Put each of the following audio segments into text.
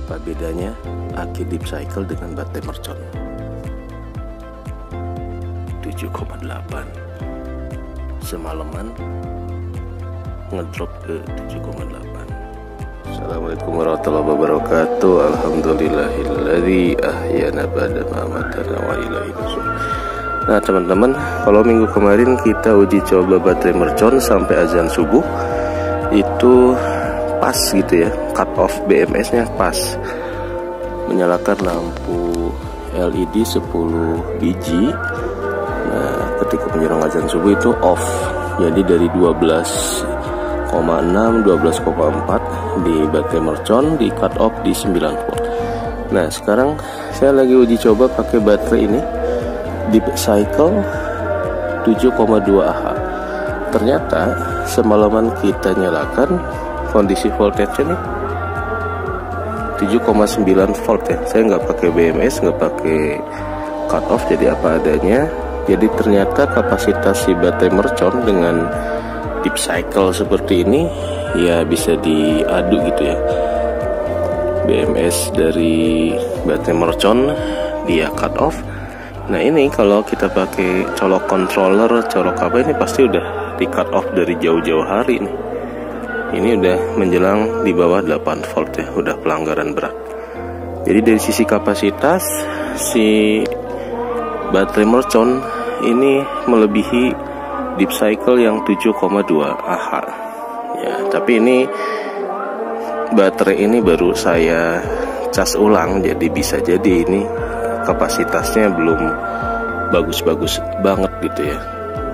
Apa bedanya aki deep cycle dengan baterai mercon? 7,8. Semalaman ngedrop ke 7,8. Assalamualaikum warahmatullahi wabarakatuh. Alhamdulillahilladzi ahyana ba'da ma amatana wa ilaihi nusyur. Nah teman-teman, kalau minggu kemarin kita uji coba baterai mercon sampai azan subuh, itu pas gitu ya, cut off BMS-nya pas. Menyalakan lampu LED 10 biji. Nah, ketika menjelang azan subuh itu off. Jadi dari 12,6, 12,4 di baterai mercon di cut off di 9 volt. Nah, sekarang saya lagi uji coba pakai baterai ini deep cycle 7,2 Ah. Ternyata semalaman kita nyalakan kondisi voltage ini 7,9 volt ya. Saya nggak pakai BMS, nggak pakai cut off, jadi apa adanya. Jadi ternyata kapasitas si baterai mercon dengan deep cycle seperti ini ya bisa diadu gitu ya. BMS dari baterai mercon dia cut off. Nah ini kalau kita pakai colok controller, colok apa ini pasti udah di cut off dari jauh-jauh hari nih. Ini udah menjelang di bawah 8 volt ya, udah pelanggaran berat. Jadi dari sisi kapasitas si baterai mercon ini melebihi deep cycle yang 7,2 Ah. Ya, tapi ini baterai ini baru saya cas ulang, jadi bisa jadi ini kapasitasnya belum bagus-bagus banget gitu ya.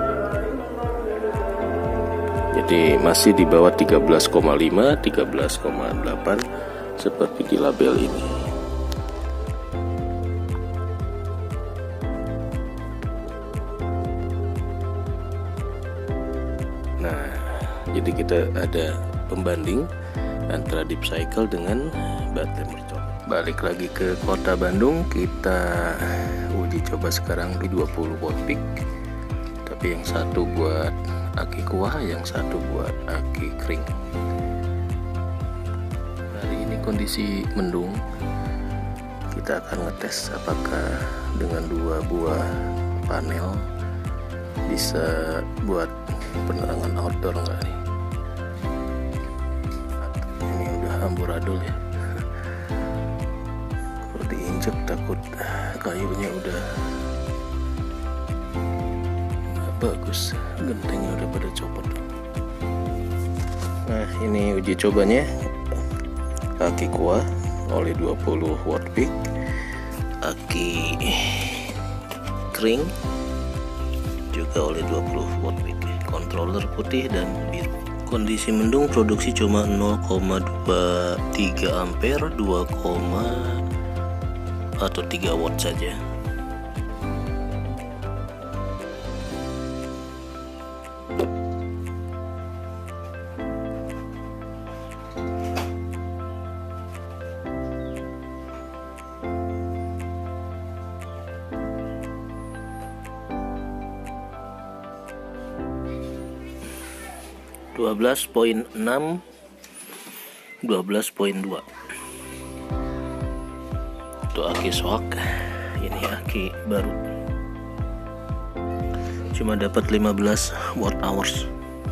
Jadi masih di bawah 13,5, 13,8 seperti di label ini. Nah, jadi kita ada pembanding antara deep cycle dengan baterai mercon. Balik lagi ke kota Bandung, kita uji coba sekarang di 20 watt peak. Tapi yang satu buat aki kuah, yang satu buat aki kering. Hari ini kondisi mendung. Kita akan ngetes apakah dengan 2 buah panel bisa buat penerangan outdoor nggak nih. Ini udah amburadul ya. Kalau diinjek takut kayunya udah bagus, gentengnya udah pada copot. Nah ini uji cobanya aki kuah oleh 20 watt peak, aki kering juga oleh 20 watt peak, controller putih dan biru. Kondisi mendung, produksi cuma 0,23 ampere, 2, atau 3 watt saja. Belas 12,6, 12,2 itu aki soak, ini aki baru cuma dapat 15 watt hours.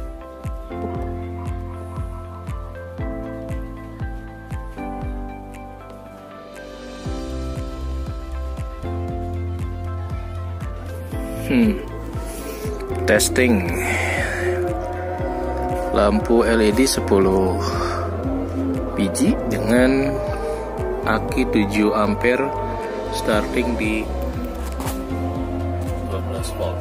Testing lampu LED 10 biji dengan aki 7 ampere starting di 12 volt.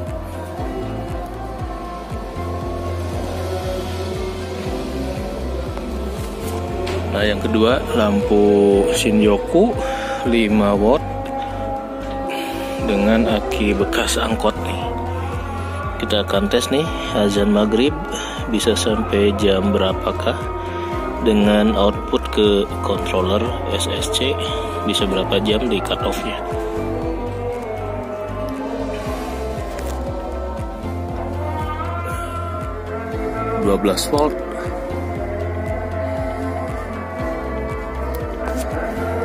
Nah yang kedua lampu Shinyoku 5 watt dengan aki bekas angkot nih. Kita akan tes nih azan maghrib bisa sampai jam berapakah, dengan output ke controller SSC bisa berapa jam di cut off nya. ...12 volt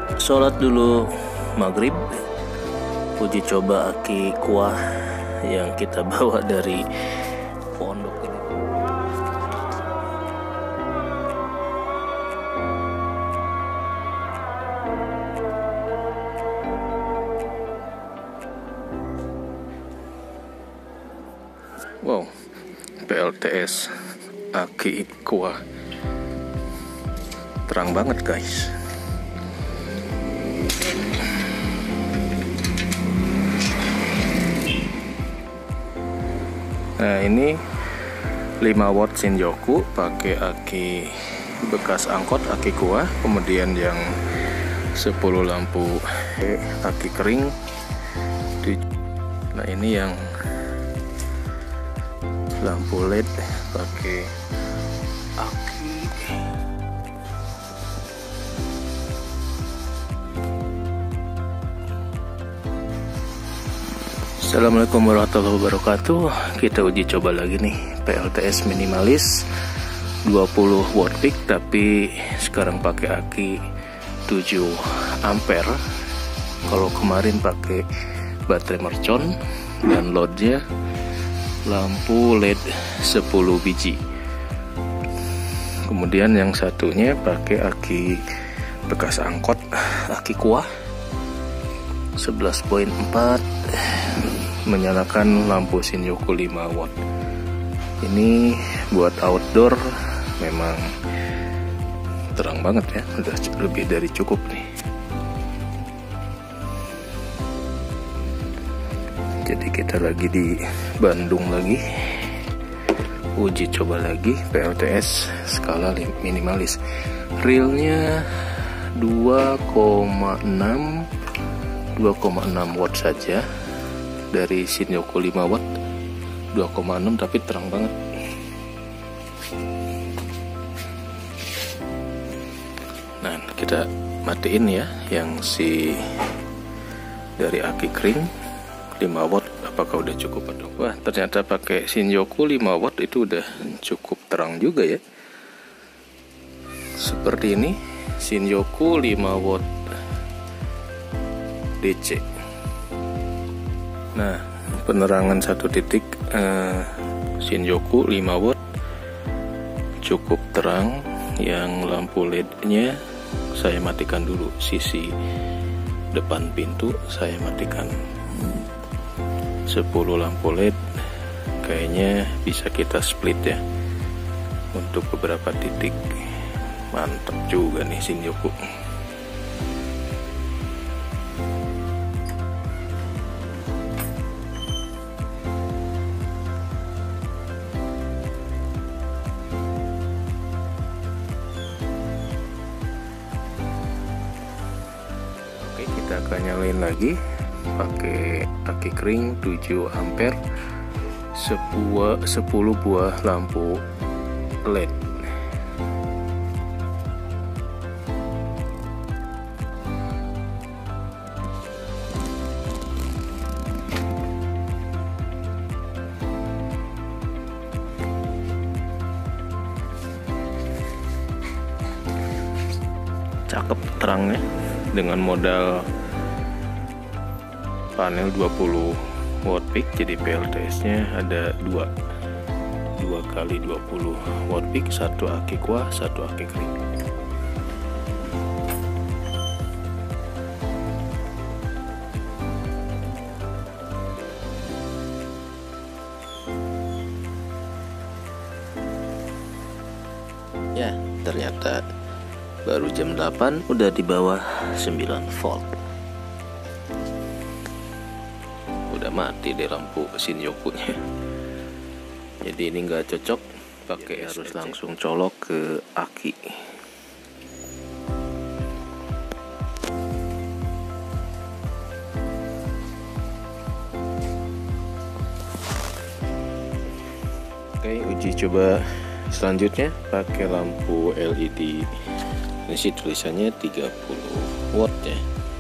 sholat dulu maghrib, uji coba aki kuah yang kita bawa dari pondok ini. Wow, PLTS aki kuah terang banget guys. Nah ini 5 watt Shinjoku pakai aki bekas angkot, aki kuah. Kemudian yang 10 lampu aki kering. Nah ini yang lampu LED pakai aki. Assalamualaikum warahmatullahi wabarakatuh. Kita uji coba lagi nih PLTS minimalis 20 watt peak, tapi sekarang pakai aki 7 ampere. Kalau kemarin pakai baterai mercon dan loadnya lampu LED 10 biji. Kemudian yang satunya pakai aki bekas angkot, aki kuah 11.4, menyalakan lampu Shinjoku 5 watt. Ini buat outdoor memang terang banget ya, udah lebih dari cukup nih. Jadi kita lagi di Bandung lagi, uji coba lagi PLTS skala minimalis. Realnya 2,6 watt saja dari Shinjoku 5 watt, 2,6 tapi terang banget. Nah kita matiin ya yang si dari aki kering 5 watt, apakah udah cukup atau? Wah ternyata pakai Shinjoku 5 watt itu udah cukup terang juga ya. Seperti ini Shinjoku 5 watt DC. Nah penerangan 1 titik Shinjoku 5 watt cukup terang. Yang lampu LED nya saya matikan dulu, sisi depan pintu saya matikan. 10 lampu LED kayaknya bisa kita split ya untuk beberapa titik. Mantap juga nih Shinjoku. Oke, kita akan nyalain lagi pakai aki kering 7 ampere, 10 buah lampu LED. Cakep terangnya dengan modal panel 20 watt peak. Jadi PLTS nya ada 2 kali 20 watt peak, 1 aki kuah, 1 aki kering. Ya ternyata baru jam 8 udah di bawah 9 volt. Udah mati deh lampu Shinjoku nya. Jadi ini nggak cocok pakai, harus langsung colok ke aki. Oke, uji coba selanjutnya pakai lampu LED. Ini sih tulisannya 30 watt ya.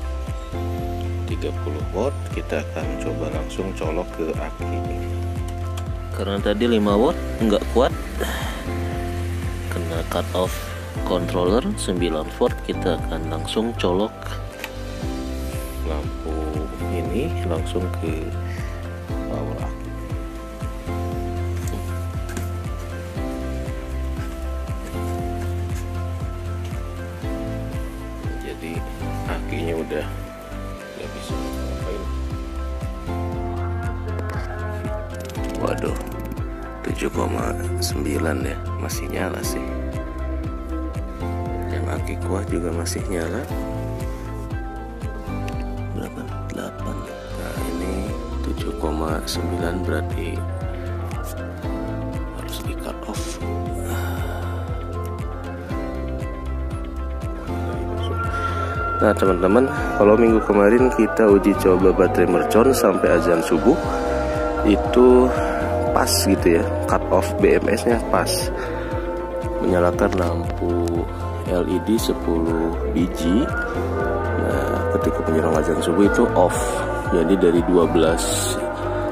30 watt, kita akan coba langsung colok ke aki. Karena tadi 5 watt nggak kuat, kena cut off controller 9 volt, kita akan langsung colok lampu ini langsung ke power aki. Jadi akinya udah nggak bisa ngapain. Waduh, 7,9 ya, masih nyala sih. Yang aki kuah juga masih nyala. Berapa? 8. Nah ini 7,9 berarti harus di cut off. Nah teman-teman, kalau minggu kemarin kita uji coba baterai mercon sampai azan subuh, itu pas gitu ya, cut off BMS nya pas, menyalakan lampu LED 10 biji. Nah ketika menjelang azan subuh itu off, jadi dari 12,6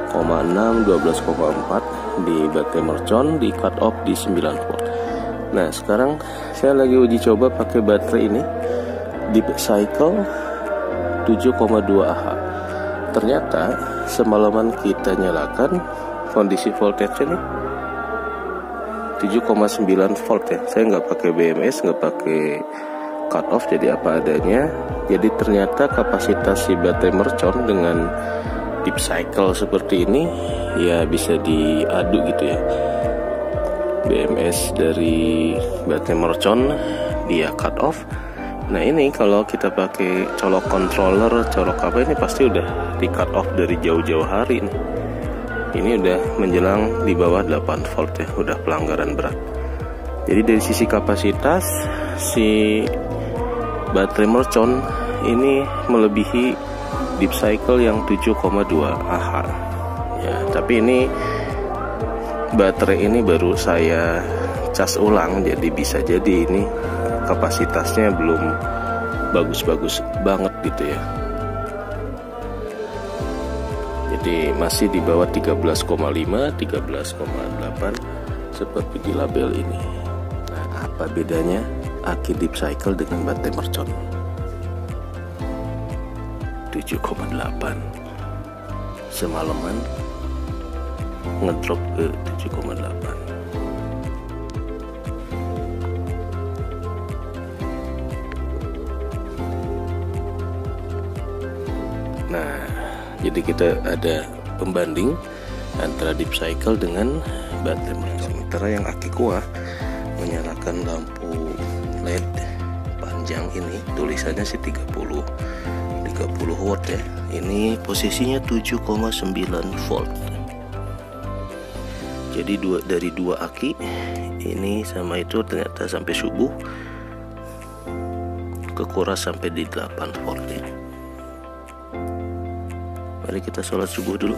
12,4 di baterai mercon di cut off di 9 volt. Nah sekarang saya lagi uji coba pakai baterai ini di cycle 7,2 Ah. Ternyata semalaman kita nyalakan, kondisi voltage nih 7,9 volt ya. Saya nggak pakai BMS, nggak pakai cut off, jadi apa adanya. Jadi ternyata kapasitas si baterai mercon dengan deep cycle seperti ini ya bisa diadu gitu ya. BMS dari baterai mercon dia cut off. Nah ini kalau kita pakai colok controller, colok apa ini pasti udah di cut off dari jauh-jauh hari nih. Ini udah menjelang di bawah 8 volt ya, udah pelanggaran berat. Jadi dari sisi kapasitas si baterai mercon ini melebihi deep cycle yang 7,2 Ah. Ya, tapi ini baterai ini baru saya cas ulang, jadi bisa jadi ini kapasitasnya belum bagus-bagus banget gitu ya. Jadi masih di bawah 13,5, 13,8 seperti di label ini. Nah, apa bedanya aki deep cycle dengan baterai mercon? 7,8. Semalaman ngedrop ke 7,8. Nah, jadi kita ada pembanding antara deep cycle dengan baterai mercon. Sementara yang aki kuah menyalakan lampu LED panjang ini, tulisannya sih 30 watt ya. Ini posisinya 7,9 volt. Jadi dari dua aki ini sama itu ternyata sampai subuh kekuras sampai di 8 volt ya. Mari kita sholat subuh dulu.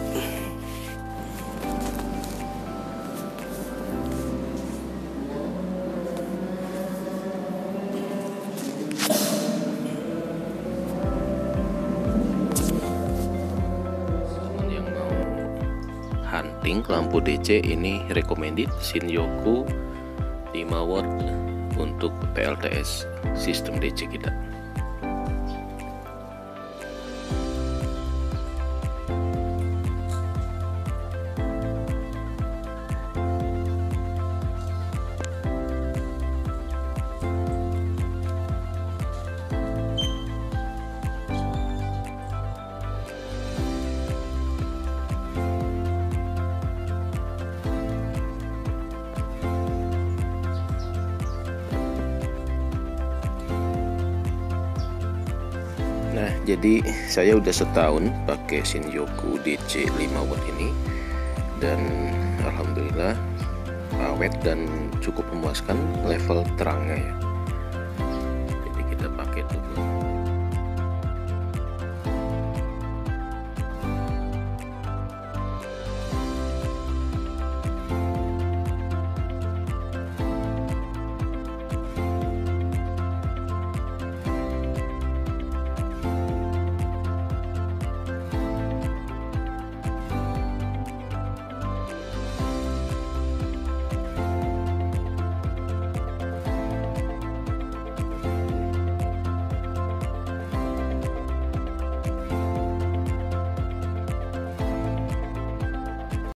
Teman yang mau hunting lampu DC ini recommended Shinyoku 5 watt untuk PLTS sistem DC kita. Nah, jadi saya udah setahun pakai Shinyoku DC 5 watt ini, dan alhamdulillah awet dan cukup memuaskan level terangnya ya. Jadi kita pakai dulu.